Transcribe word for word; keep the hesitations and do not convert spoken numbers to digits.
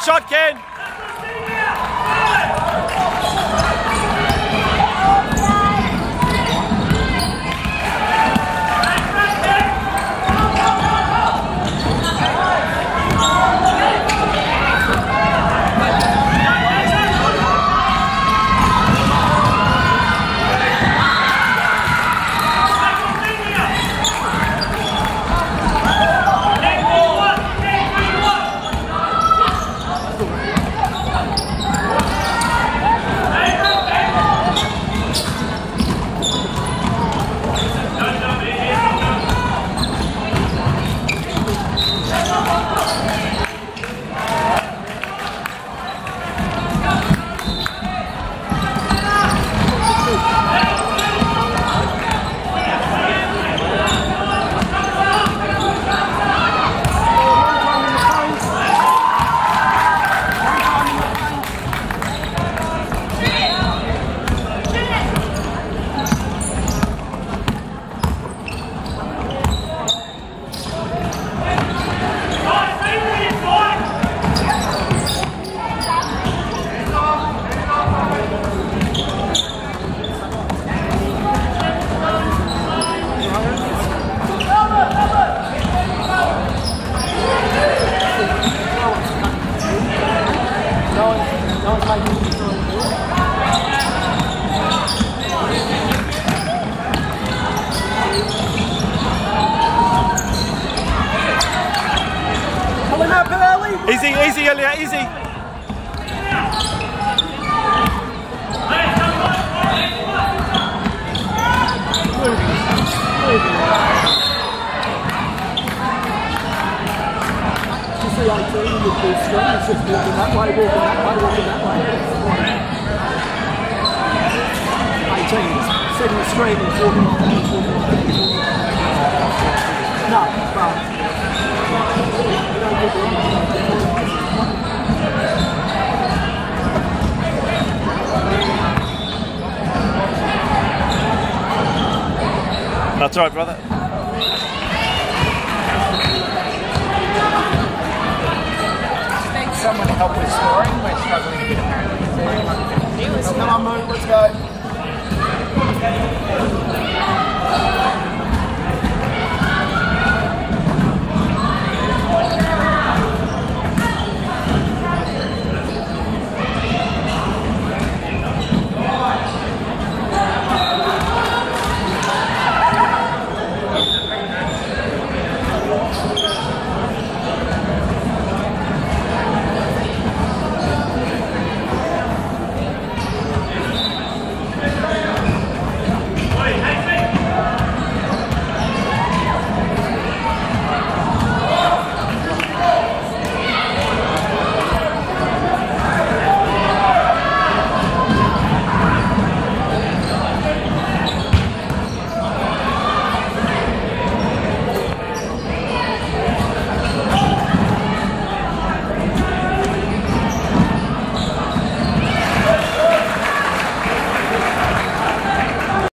shot, Ken. Easy, easy, Elliot, easy. You see eighteen with the string, it's just walking that way, walking that way, walking that way. eighteen is setting the screen and walking on that, walking on that. No, but that's all right, brother. Someone to help with scoring. We're struggling a bit apparently. Come on, move, let's go.